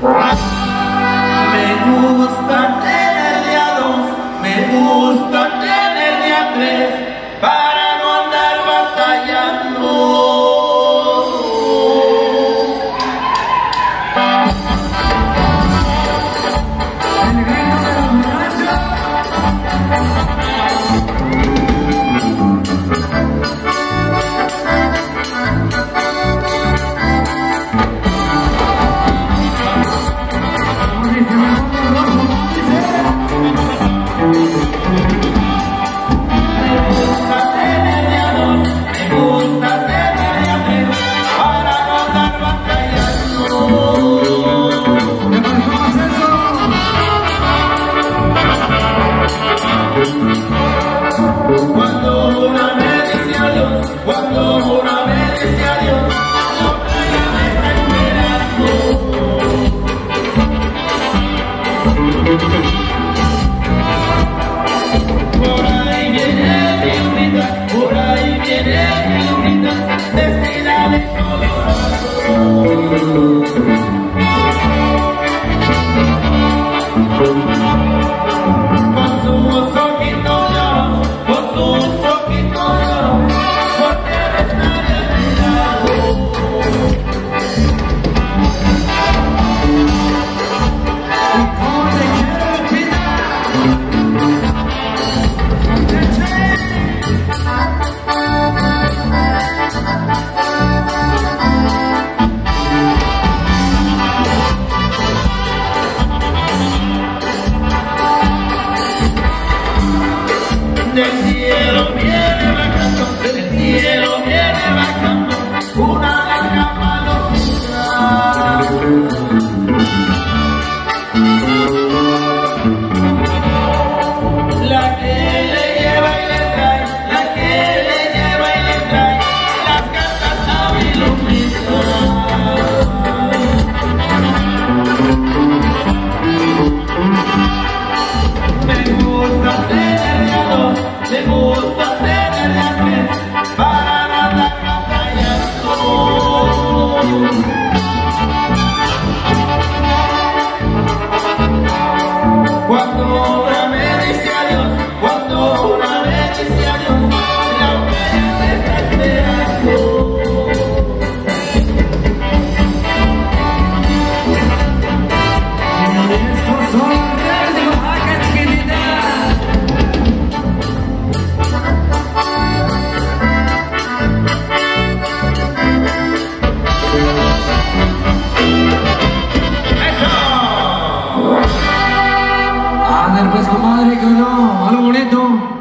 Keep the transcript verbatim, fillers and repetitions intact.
Me gusta tener de a dos, me gusta tener de a tres, para no andar batallando. Cuando una me dice adiós, cuando una me dice adiós, la playa me está esperando. Por ahí viene mi lunita, por ahí viene mi lunita, vestida de colorado. Con sus ojitos lloros, con sus ojitos lloros, porque está de mi lado. Y como te quiero olvidar, del cielo viene bajando, del cielo viene bajando una larga palomita. La que le lleva y le trae, la que le lleva y le trae las cartas a mi lunita. Me gusta tener de a dos, me gusta tener de a tres, para no andar batallando. Cuando una me dice adiós, cuando una me dice adiós, la playa me está esperando. Estos son reales de Oaxaca, chiquitita. ¡Eso! Ándale pues, comadre, que no, a lo bonito.